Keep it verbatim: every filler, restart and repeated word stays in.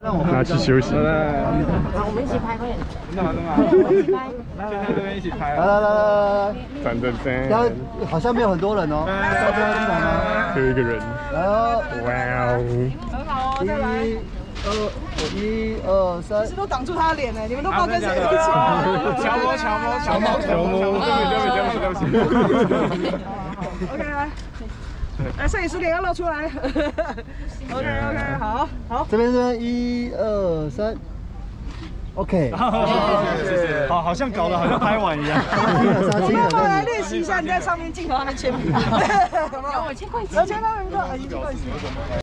拿去休息。 好，我们一起拍，快点。 真的吗？真的吗？ 一起拍。 现在这边一起拍。 来来来来来来， 赞赞赞！ 然后好像没有很多人哦，大家进来吗？ 只有一个人。 来哦， 哇哦！ 很好哦，再来。 二一二三， 是都挡住他的脸呢，你们都不知道跟谁一起。 乔摸乔摸乔摸乔摸，对不起对不起对不起对不起。 OK 来，来摄影师脸要露出来。OK OK 好好。 这边这边一二三 ，OK。 谢谢谢谢。好，好像搞得好像拍完一样。 我们要不要来练习一下你在上面镜头上面签名？有我签过一次。签到一个，已经签过一次。